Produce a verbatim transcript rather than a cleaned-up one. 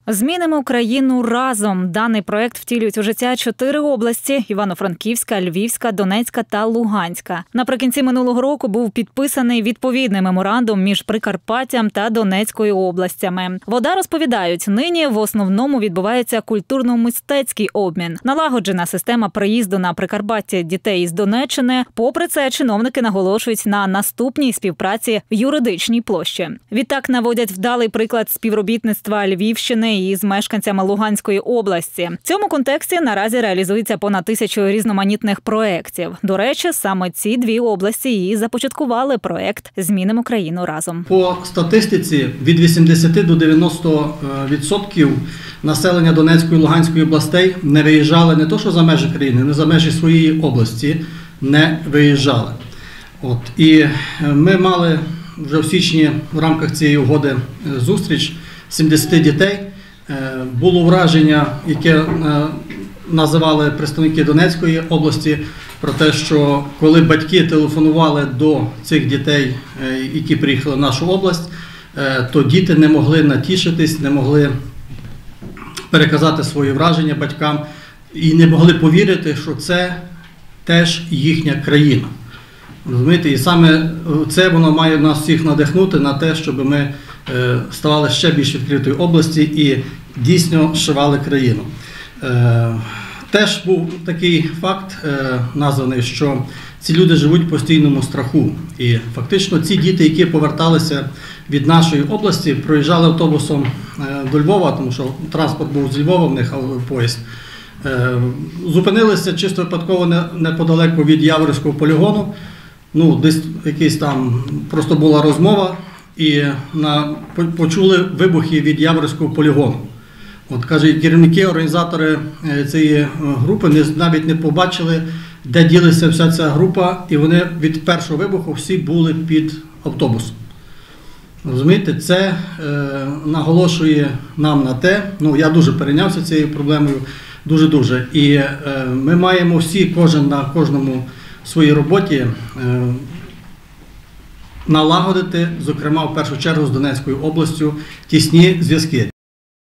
Змінимо країну разом. Даний проект втілюють у життя чотири області – Івано-Франківська, Львівська, Донецька та Луганська. Наприкінці минулого року був підписаний відповідний меморандум між Прикарпаттям та Донецькою областями. ВОДА розповідають, нині в основному відбувається культурно-мистецький обмін. Налагоджена система приїзду на Прикарпаття дітей із Донеччини. Попри це, чиновники наголошують на наступній співпраці в юридичній площі. Відтак наводять вдалий приклад співробітництва Львівщини із мешканцями Луганської області. В цьому контексті наразі реалізується понад тисячу різноманітних проєктів. До речі, саме ці дві області і започаткували проєкт «Змінимо країну разом». По статистиці від вісімдесяти до дев'яноста відсотків населення Донецької і Луганської областей не виїжджали не то що за межі країни, не за межі своєї області не виїжджали. От. І ми мали вже в січні в рамках цієї угоди зустріч сімдесят дітей. Було враження, яке називали представники Донецької області, про те, що коли батьки телефонували до цих дітей, які приїхали в нашу область, то діти не могли натішитись, не могли переказати свої враження батькам і не могли повірити, що це теж їхня країна. Розумієте? І саме це воно має нас всіх надихнути на те, щоб ми ставали ще більш відкритою області і дійсно зшивали країну. Теж був такий факт названий, що ці люди живуть в постійному страху. І фактично ці діти, які поверталися від нашої області, проїжджали автобусом до Львова, тому що транспорт був з Львова, в них поїзд, зупинилися чисто випадково неподалеку від Яворівського полігону. Ну, десь якийсь там просто була розмова, і на, почули вибухи від Яворівського полігону. От, каже, керівники, організатори цієї групи не, навіть не побачили, де ділася вся ця група, і вони від першого вибуху всі були під автобусом. Розумієте, це е, наголошує нам на те, ну, я дуже перейнявся цією проблемою, дуже-дуже. І е, ми маємо всі, кожен на кожному своїй роботі, е, налагодити, зокрема, в першу чергу з Донецькою областю, тісні зв'язки.